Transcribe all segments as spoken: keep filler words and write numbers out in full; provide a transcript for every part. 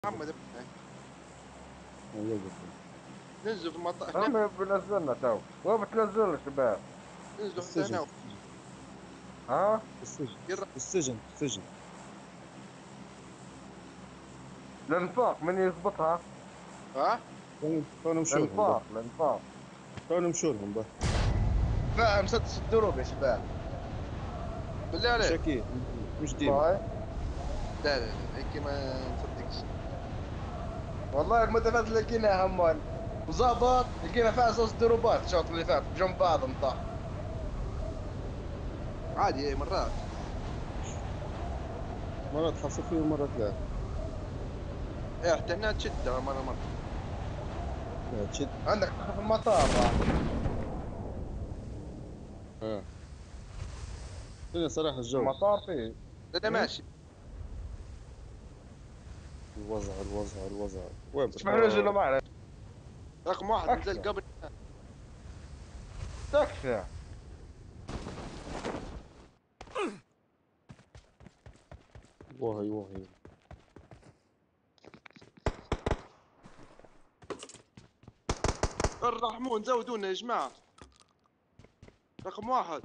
محمد ابني. وقف ننزل في المطار يا هنا. عمي بنزلنا تو، وين بتنزلوا شباب؟ ننزل حتى السجن هنا. في السجن ها؟ في السجن يلا. في السجن في السجن الانفاق من يزبطها؟ ها. تو نمشوا لهم به الانفاق الانفاق تو نمشوا لهم به فاهم مسدس الدروب يا شباب. بالله مش عليك. اكيد مش ديما. والله لا لا لا لا، هيك ما نصدقش. والله المدافعات اللي لقيناها همال وظابط، لقينا فيها صوص دروبات الشوط اللي فات جنب بعض انطاح. عادي هي مرات. مرات حصل فيه ومرات لا. هي حتى هنا تشد ترى مرة مرة. لا تشد. عندك في المطار راه. اه هنا صراحة في الجو المطار فيه. انا هم؟ ماشي. الوضع الوضع الوضع وين اسمح له بتروح؟ نزلوا معنا. رقم واحد نزل اكشن قبل. تكفى. وهي وهي الرحمون زودونا يا جماعة. رقم واحد.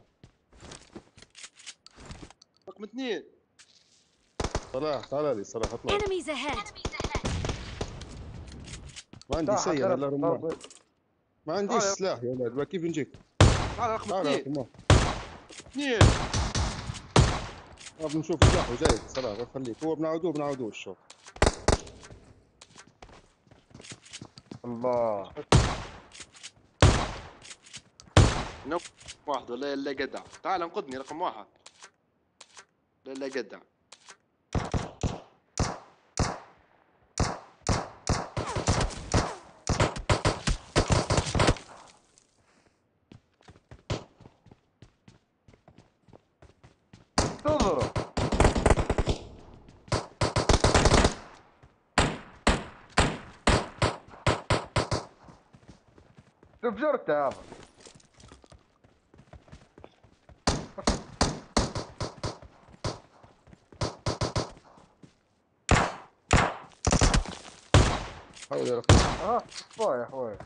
رقم اثنين. صلاح تعال لي صلاح اطلع. Enemies ahead! ما عندي تحت شيء انا درب الا رماح. ضرب. ما عنديش تعال. سلاح يا ولد بقى كيف نجيك؟ تعال رقم تعال اثنين. رقم واحد. اثنين. آه، بنشوف سلاح وجاي صلاح خليك هو بنعودوه بنعودوه الشوط. الله. نو. واحد ولا الا جدع. تعال انقذني رقم واحد. لا لا جدع. تضرب. تفجرت هذا. حاول يا رقم. ها طايح يا اخوي.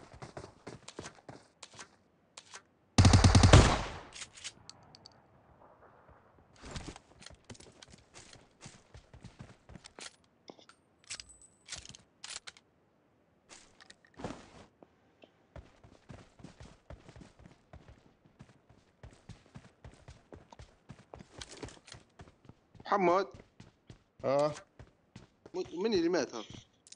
محمد. اه م- من اللي مات هذا؟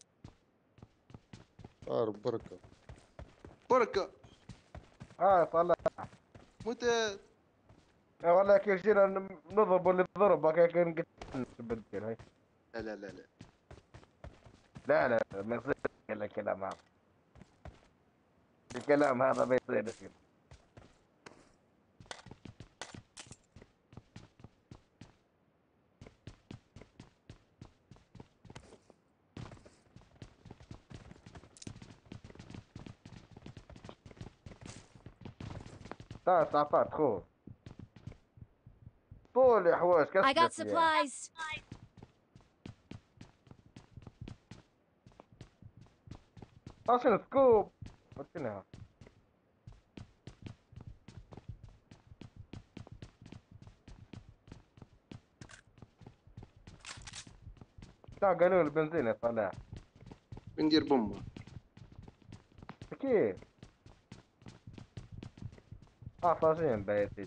صار بركة. بركة. اه طلع. مت. والله كيف جينا نضرب اللي ضرب كيف نقتل نبدل هاي. لا لا لا لا. لا لا ما يصير الكلام هذا. الكلام هذا ما يصير. تعال تعال خذ. طول يا حواش I got كسبت يا. supplies! عشان سكوب. قلتلها. تعال قالوا لي البنزين يا صلاح. بندير بومبا. اكيد. اه طاجين بيتي.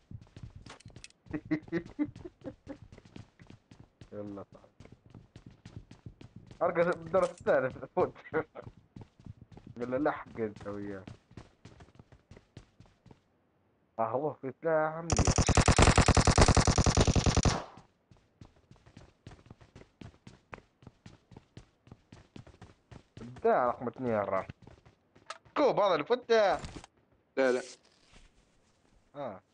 يلا تعال. ارقى بالدرس الثالث فوت. قال له لحق انت وياه. قهوه في سلاح عملي. ابداع رقم اثنين راح. كوب هذا اللي فوت. لا لا. اه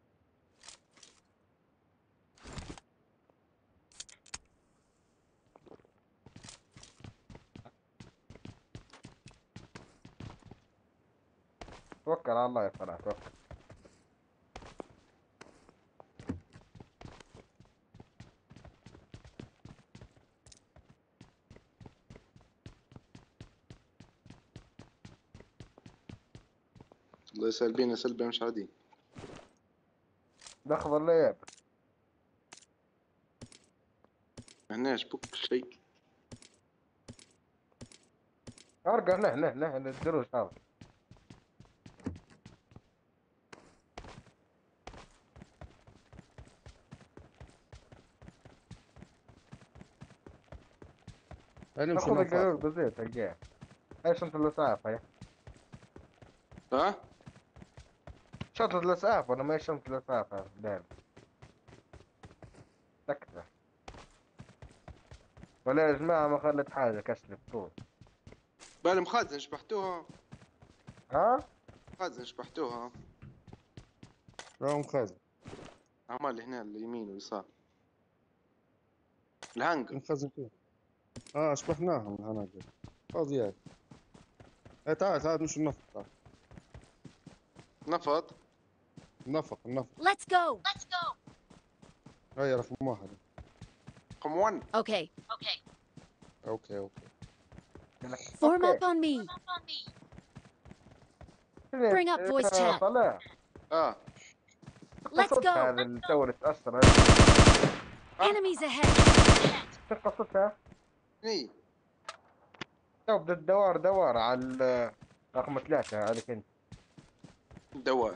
توكل على الله يا صلاح توكل. والله سالبين سلبة مش عادي. نخضر لياب. هناش بوك شيء. ارجع هنا هنا هنا هنا الدروس هذا. هنمشي ناخذ القانون نفاق. بزيت الجاه. ايش انت الاسعاف هي؟ ها؟ شنطة الاسعاف ولا ما هي شنطة الاسعاف هذا دايم. سكتة. ولا يا جماعة ما خلت حاجة كشلف طول. بالي مخازن شبحتوها. ها؟ مخازن شبحتوها. راهم خازن. عمال هنا اليمين واليسار. الهانجر. نخزن فيه. اه شبحناهم الهناجر. فاضيات. ايه تعال تعال نمشي النفق تعال. نفط. النفق النفق. Let's go. Let's go. هاي رقم واحد. رقم واحد. Okay. Okay. اوكي اوكي. Form up on me. Bring up voice chat. صلاح. اه. Let's go. هذا اللي تو تأثر. Enemies ahead. شو قصتها؟ اي. تو بدأ الدوار دوار على ال- رقم ثلاثة عليك انت. دواء.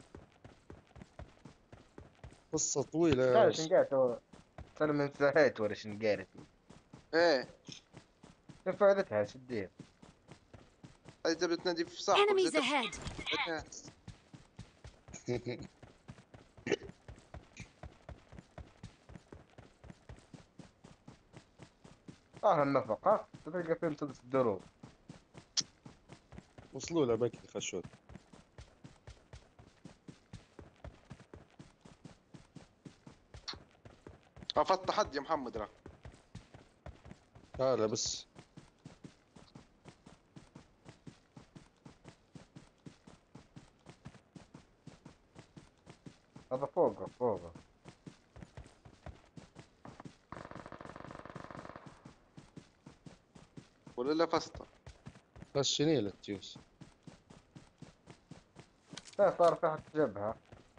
قصة طويلة يا لا رجل. شنقات هو. انا من انتهيت ولا شنقالت. ايه. شو فائدتها شديد؟ هذه تبي تنادي في صاحبك. Enemies زي ahead. تبي- اه النفق ها تلقى فيه مسدس الدروب. وصلوا له بكي خشود. رفضت حد يا محمد راه. تعال بس. هذا فوقه فوقه. ولا لا فسطة. خشني للتيوس. لا صار تحت جبهة.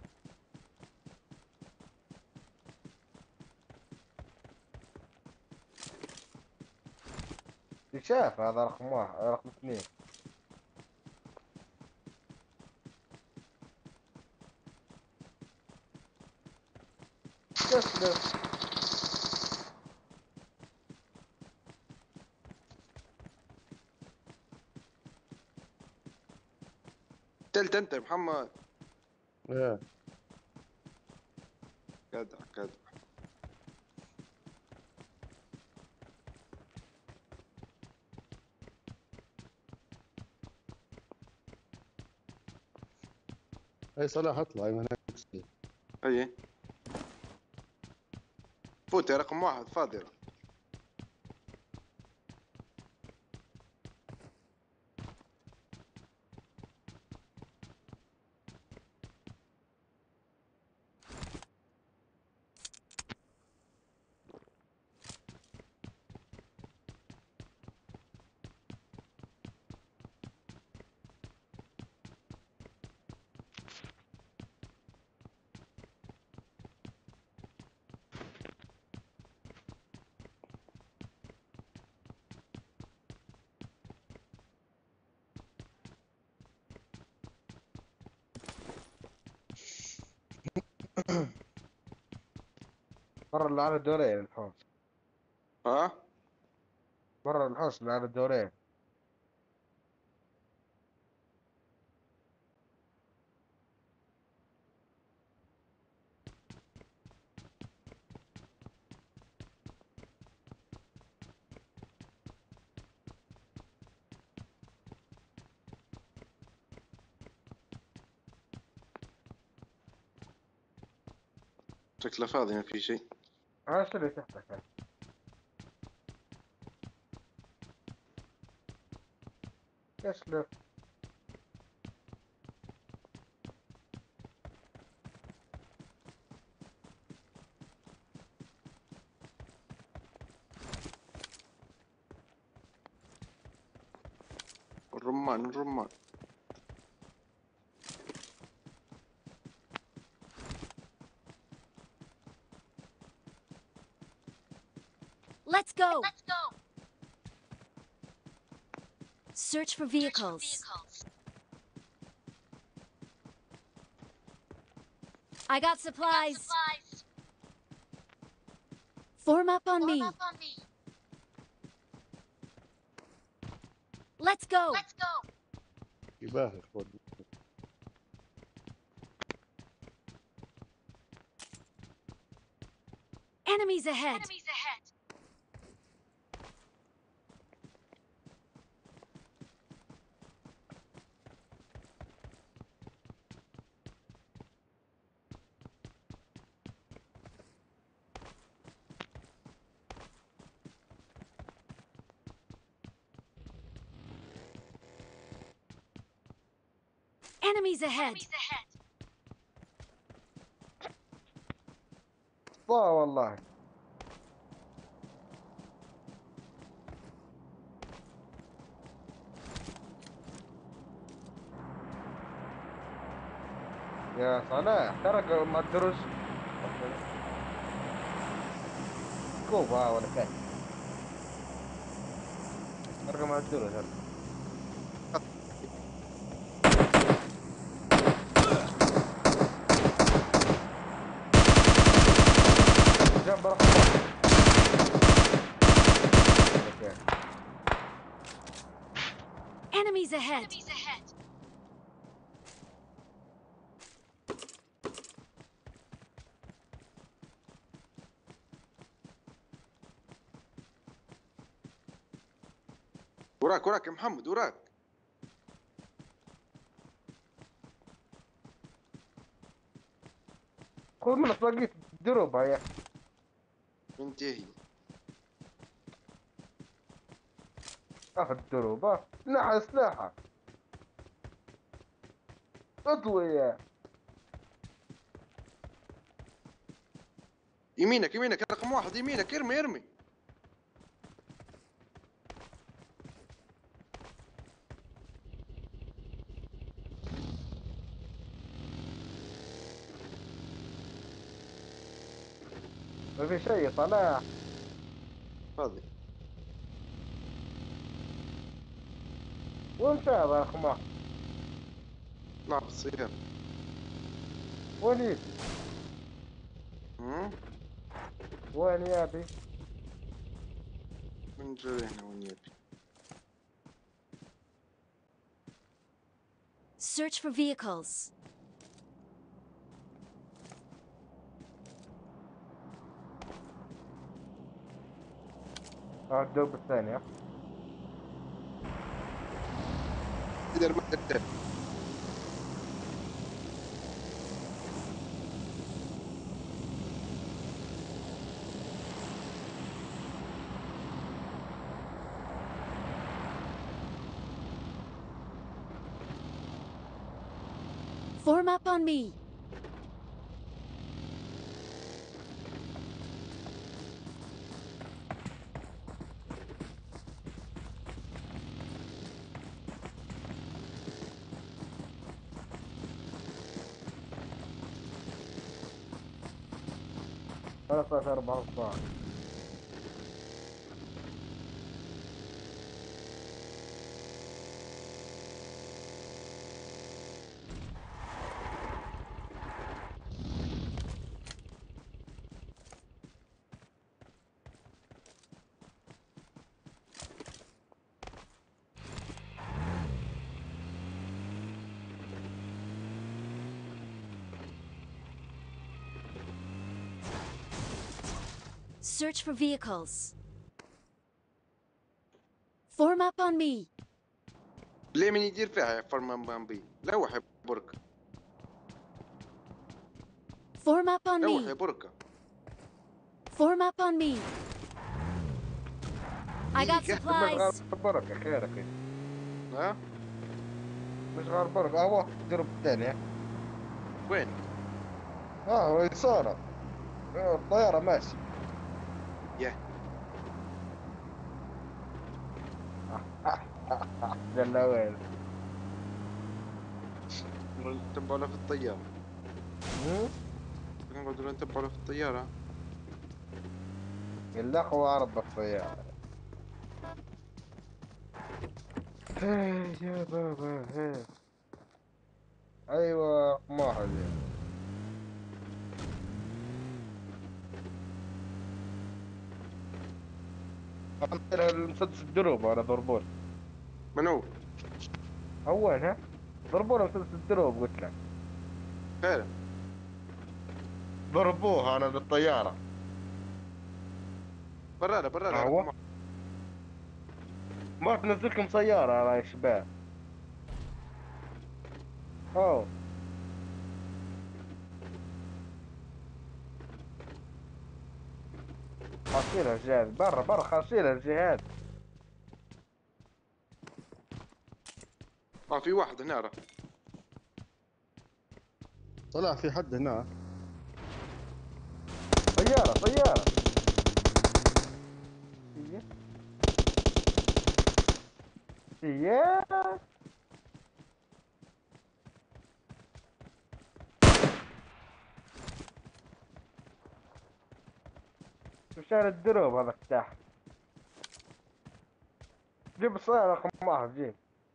شاف هذا رقم واحد رقم اثنين. تسلم. تلت انت يا محمد. ايه جدع جدع. هاي صلاح اطلع من هناك. اي. فوت يا رقم واحد فاضي راه. مرة اللي على الدورين الحوش. ها؟ مرة الحوش اللي على الدورين. شكله فاضي ما في شيء. ها شو اللي تحتك هاي؟ يسلم. الرمان الرمان. go. Search for vehicles. I got supplies. Form up on me. Let's go. يباهي خود. Enemies ahead. Enemies ahead. لا والله. يا صلاح ترى ما الدروس كوبا ولا كيف؟ ترى ما الدروس جنب رقم Enemies ahead. وراك وراك يا محمد وراك. خذ منه طلقيت دروب هيا. منتهي. اخذ دروب اه سلاحه سلاحه اطوي يا يمينك يمينك رقم واحد يمينك ارمي ارمي. ما في شيء صلاح. فاضي. وين مشى هذا رقم واحد؟ طلع بالسيارة. وين يبي؟ هم؟ وين يبي؟ من جرينا وين يبي. Search for vehicles. اه الدروب الثانية. تقدر ما تقدر. Form up on me. ثلاثة أربعة أصفار. Search for vehicles. Form up on me. ليه من يدير فيها فرمان بامبي؟ لوح يا بركة. Form up on لوح يا me. بركة. Form up on me. I got دقيقة. supplies. مش بركة خيرك. ها؟ مش غير بركة اهو الدروب الثانية. وين؟ اه هو يسارة. آه، الطيارة ماشي. يا جل وين؟ نتبع له في الطيارة. هم؟ نقعد نتبع له في الطيارة. الأخوة عرض السيارة. هي يا بابا هي. أيوة ما واحد. عندنا المسدس الدروب أنا ضربوه. منو؟ هو ها ضربونا مسدس الدروب قلت لك. خير. ضربوها أنا بالطيارة. برا برا هو رقم واحد. ما تنزلكم سيارة يا شباب. أوه خاشينا الجهاز برا برا خاشينا الجهاز. اه في واحد هنا راه. طلع في حد هنا. سيارة سيارة. هي هي مشان الدروب هذاك تحت. جيب السيارة رقم واحد جيب.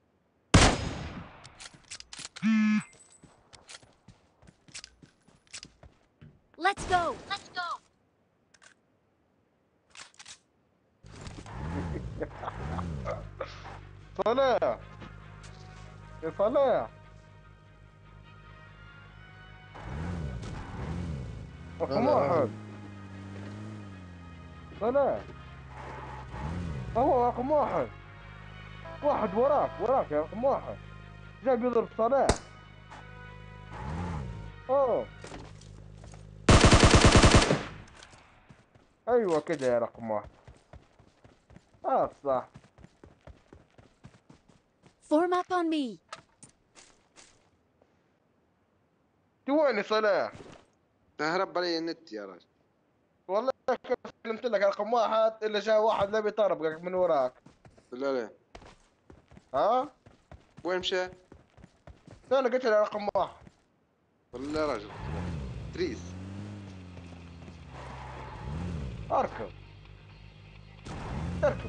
Let's go. Let's go. صلاح يا صلاح لا رقم لا واحد. لا. صلاح هو رقم واحد. واحد وراك وراك يا رقم واحد. جاي بيضرب صلاح. اوه ايوه كده يا رقم واحد. اه صح. Form up on me. تواني صلاح. تهرب علي النت يا راجل. والله كيف سلمت لك رقم واحد الا جاء واحد لا بيطربقك من وراك. لا لا. ها وين مشى؟ انا قلت له رقم واحد. والله يا راجل. تريس. اركب اركب.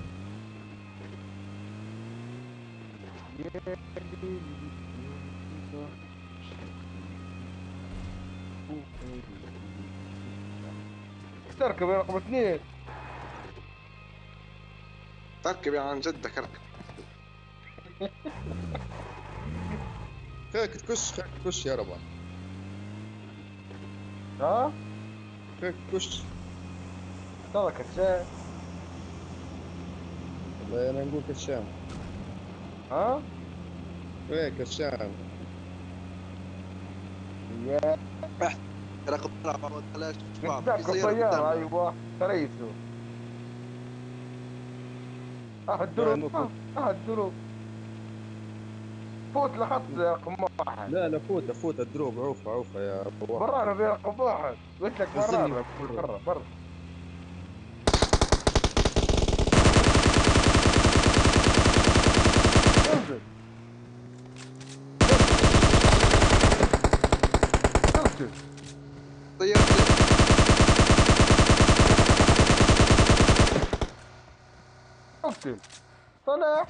تركب يا رقم اثنين. تركب يعني عن جدك اركب. خيك تكش خيك تكش يا ربع. ها خيك تكش. ترى كشاف. والله انا نقول كشام. ها ايه كشام. يا رقم أربعة بلاش بعض في قدامكم سيارة طيارة قدامنا. ايوه تريسو. اه لا الدروب نفوت. اه اه الدروب. فوت لخط رقم واحد. لا لا فوت فوت الدروب عوفة عوفة يا ابو واحد. برانا برقم واحد قلت لك نزلني مرة. برا. برا برا. انزل انزل. طيارتين. انزل طلع.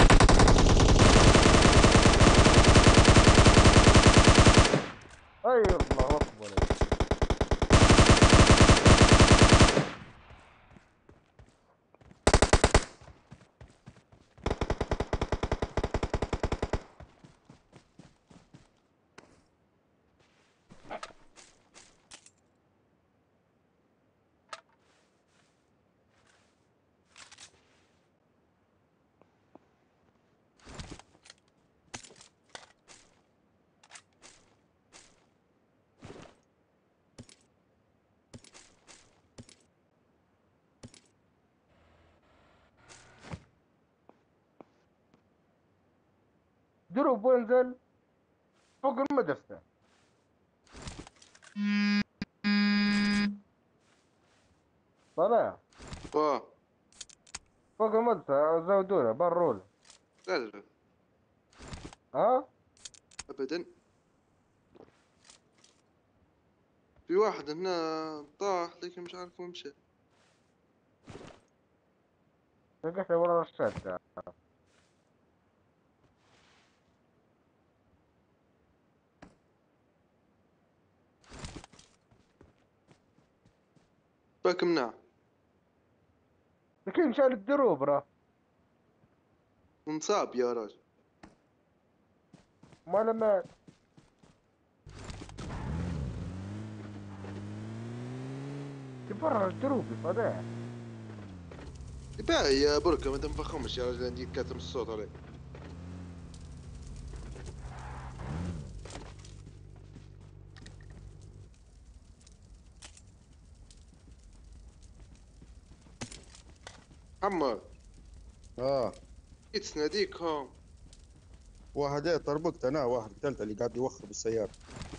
اي الله اكبر. دروب وانزل فوق المدرسة. طلع اه. فوق المدرسة زودونا برونا. لا لا لا. ها ابدا. في واحد هنا طاح لكن مش عارف وين مشى. لقيته ورا الشدة. باك منع لكن شال الدروب راه. انصاب يا راجل. ما لما تبرر الدروب صدق. باهي يا بركة ما تنفخمش يا راجل، عندي كاتم الصوت عليك. محمد اه جيت تناديك ها. واحد ايه طربقت انا، واحد قتلته اللي قاعد يوخر بالسيارة.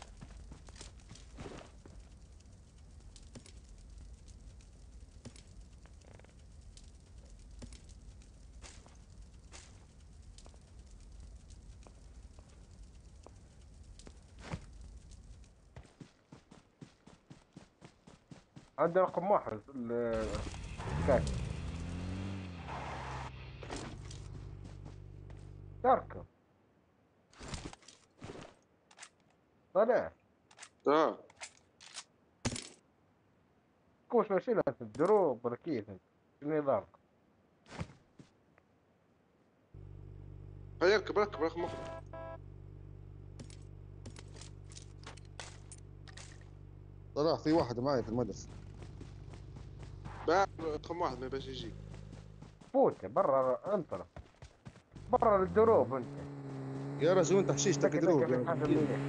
عنده رقم واحد ال- الكاتب. تركه طلع. اه كوش وشيلة الدروب ولا كيف انت؟ شنو نظامك؟ هيا اركب ركب رقم واحد. طلع في واحد معي في المدرسة. باع رقم واحد ما باش يجي. فوت برا انطر. برا الدروب انت. يا رجل وانت حشيشتك دك دك دروب يا في حاجة رجل. مليح.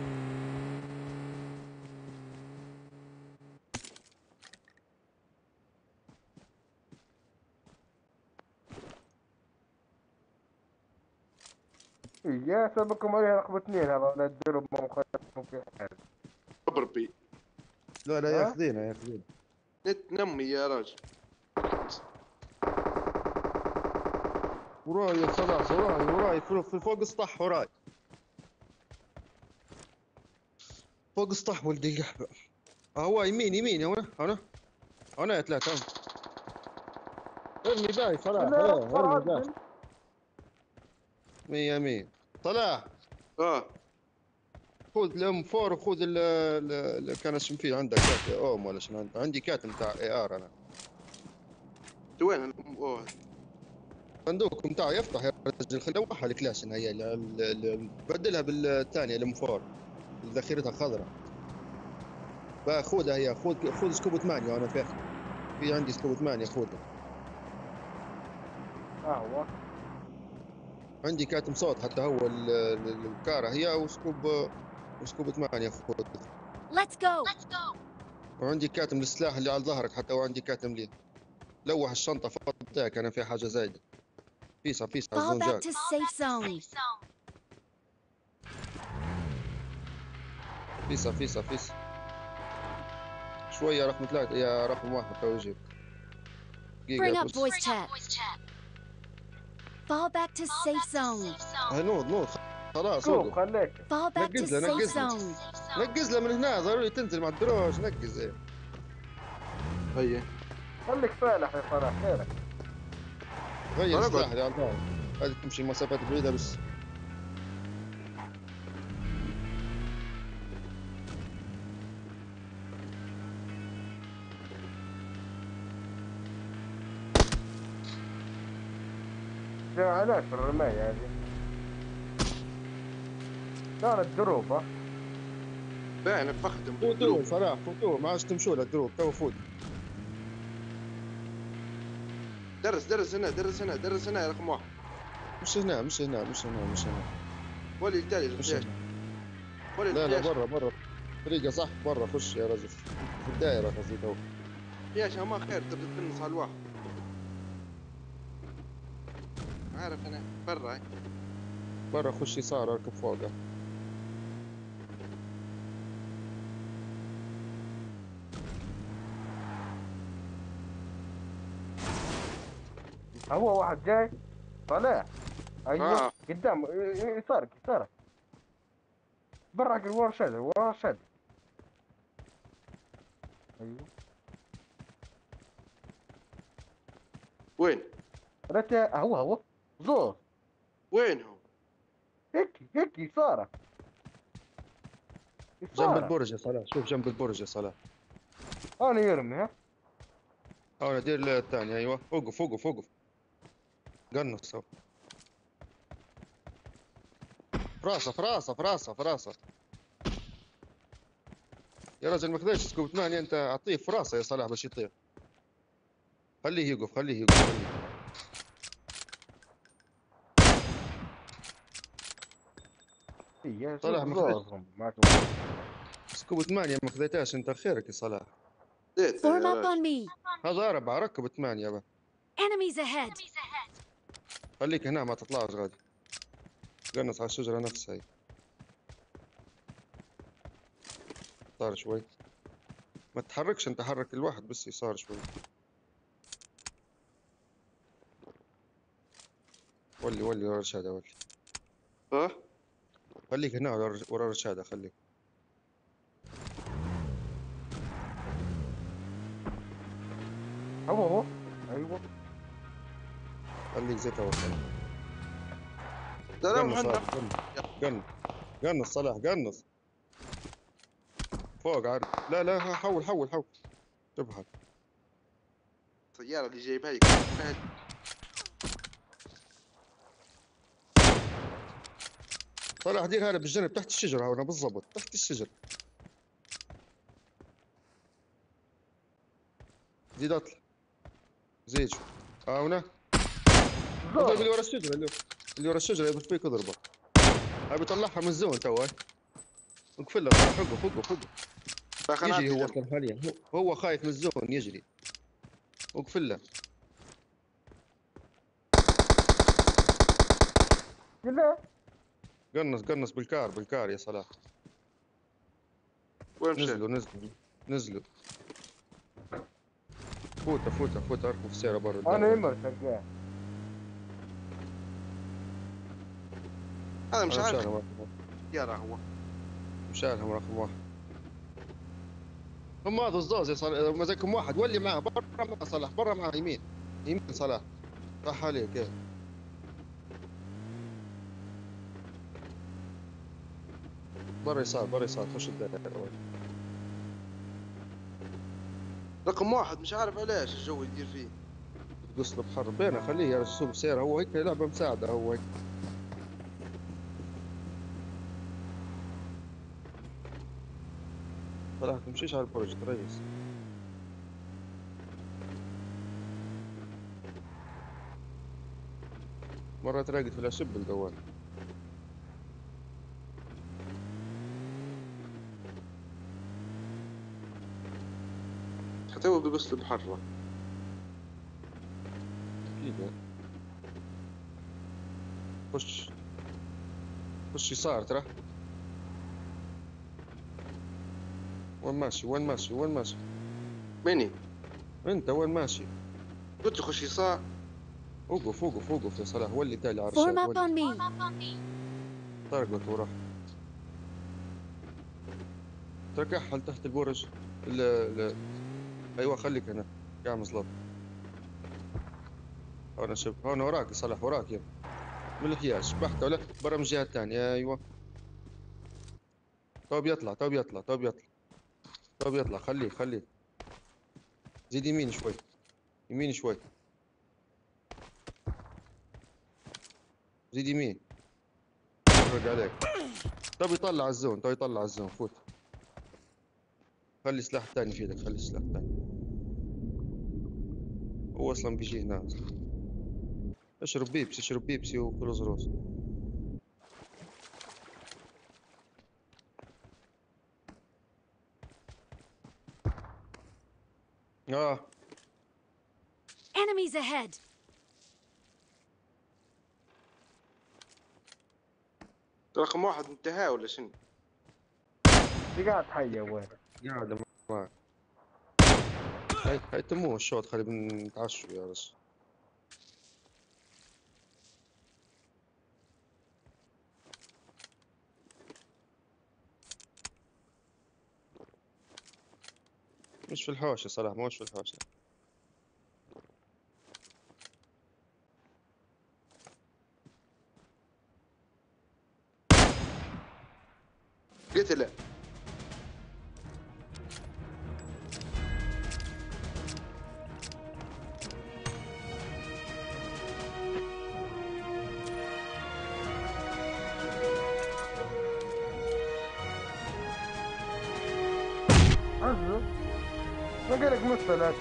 يا سبكم عليه رقم اثنين هذا لا الدروب ما مخالف في حاجة. بربي لا لا ها؟ ياخذينا ياخذينا. نت نمي يا راجل. وراي صلاح وراي وراي في في فوق السطح وراي. فوق السطح ولدي القحبة. هو يمين يمين هنا هنا هنا يا ثلاثة. ارمي باي صلاح، لا ايه ارمي باي. عدل. مية مية. صلاح اه خذ الام فور وخذ ال ال- كان اسم فيه عندك كات اوم ولا شنو عندك؟ عندي كاتم بتاع اي ار انا. وين الم- اوه صندوق بتاعه يفتح يا رجل، خليه وحل الكلاس هي ال- ال- ال- بدلها بالثانيه الام فور اللي ذخيرتها خضراء. خذها هي، خذ خذ سكوب ثمانية وانا في في عندي سكوب ثمانية خذها. قهوة. عندي كاتم صوت حتى هو ال- ال- الكارة هي وسكوب وسكوب ثمانية خذ. Let's go. Let's go. وعندي كاتم السلاح اللي على ظهرك حتى، وعندي كاتم ليه. لوح الشنطة فضيك انا في حاجة زايدة. فيصة فيصة Fall back الزنجاج. to safe zone. فيصة فيصة فيصة شوية رقم ثلاثة يا رقم واحد تو يجيك. Bring دقيقة up بس. voice chat. Fall back to safe zone. هاي نوض نوض خلاص شوف وقف. خليك. Fall back to نقز له safe نقز له zone. نقز له من هنا، ضروري تنزل مع الدروج نقز. ايه هيا خليك فالح يا صلاح خيرك. غير أنا السلاح قلت. اللي على الظهر. هذه تمشي مسافات بعيدة بس. جا علاش في الرماية هذه؟ دار الدروب ها. باين نفختم فوتوه بالدروب. صلاح فوتوه، ما عادش تمشوا له الدروب تو فوت. درس درس هنا درس هنا درس هنا يا رقم واحد. مش هنا مش هنا مش هنا مش هنا ولي التالي مش الفلاش. هنا. ولي لا لا الفلاش. برا برا طريقة صح برا، خش يا رجل في الدائرة قصدي تو. فلاش ما خير تبي تقنص على الواحد. عارف انا برا. برا خش يسار اركب فوقه. هو واحد جاي. طلع. ايوه آه. قدام يسارك يسارك. برا ورا شد ورا شد. ايوه وين؟ رتا هو هو زوز. وينهم؟ هيك هيك يسارك جنب يسارك. البرج يا صلاح، شوف جنب البرج يا صلاح. انا يرمي ها. اه دير الثاني، ايوه وقف وقف وقف. قنص أهو. فراسه فراسه فراسه فراسه. يا رجل ما خذيتش سكوب ثمانية، انت اعطيه فراسه يا صلاح باش يطير. خليه يقف خليه يقف خليه. هي صلاح شوف ما خذيتش زوزهم ما تقول. سكوب ثمانية، ما خذيتهاش انت، خيرك يا صلاح. ديته Form يا up on راجل. me. هذا أربعة، ركب ثمانية بقى. Enemies ahead. خليك هنا ما تطلعش غادي. قنص على الشجرة نفسها هي. صار شوي. ما تتحركش انت، حرك الواحد بس يسار شوي. ولي ولي ورا الرشادة ولي. ها؟ خليك هنا ورا ورا الرشادة خليك. هو هو ايوه. خليك زي تو صلاح. سلام قنص حنا. هذا قنص قنص قنص صلاح قنص. فوق عارف. لا لا ها، حول حول حول. شبهك. السيارة اللي جايبها لك. صلاح دير هذا بالجنب تحت الشجرة هنا بالضبط تحت الشجرة. زيد اطلع. زيد شوي. ها هنا. اضرب اللي زوز. ورا الشجرة، اللي اللي ورا الشجرة يضرب فيك اضربه. هاي بيطلعها من الزون تو. وقف له صلاح، وقف وقف وقف. يجري فخناتي هو جنب. اصلا حاليا، هو, هو خايف من الزون يجري. وقف له. لا قنص قنص بالكار بالكار يا صلاح. وين مشى؟ نزلوا نزلوا نزلوا. فوته فوته فوته اركب في السيارة برا انا الدار. يمر شقال. هذا مش انا عارف مشالهم رقم واحد. السيارة هو. مشالهم رقم واحد. هم هذا الزوز يا صلاح، مزاجكم واحد ولي معاه برا مع صلاح، برا معاه يمين. يمين صلاح. صح عليك ايه. برا يسار برا يسار، خش الدائرة. رقم واحد مش عارف علاش الجو يدير فيه. تقص بحر بينا، خليه يا رجل يسوق السيارة، هو هيك لعبة مساعدة هو هيك. صلاح تمشيش على البرج تريس. مرة تراقد في الأشب الجوال. حتى هو بقص بحرة. أكيد يعني. خش خش يسار ترى. وين ماشي وين ماشي وين ماشي؟ مني؟ أنت وين ماشي؟ قلت له خش يسار. وقف وقف وقف يا صلاح، ولي تالي على Form الرشاد up on ولي. me. طرقت وراح. تركحل تحت البرج. ال ال أيوة خليك هنا. يا مزلط. هنا شوف هنا وراك يا صلاح، وراك يا من الحياش بحته ولا برا من الجهة الثانية. أيوة. تو بيطلع تو بيطلع تو بيطلع تو بيطلع. خليك خليك. زيد يمين شوي. يمين شوي. زيد يمين. فرق عليك. تو يطلع الزون تو يطلع الزون. فوت. خلي السلاح الثاني في يدك، خلي السلاح الثاني. هو اصلا بيجي هنا. اشرب بيبسي اشرب بيبسي وكل زروس. اه Enemies ahead. رقم واحد انتهى ولا شنو؟ في قاعد حي وين؟ قاعد معك. هاي هاي تموه الشوط، خلي بنتعشوا يا رجل. مش في الحوش يا صلاح، مش في الحوش. انقتل. عزو ما قالك مثلك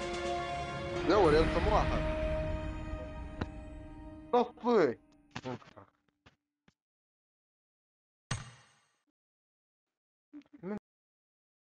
دور يا رقم واحد. طفي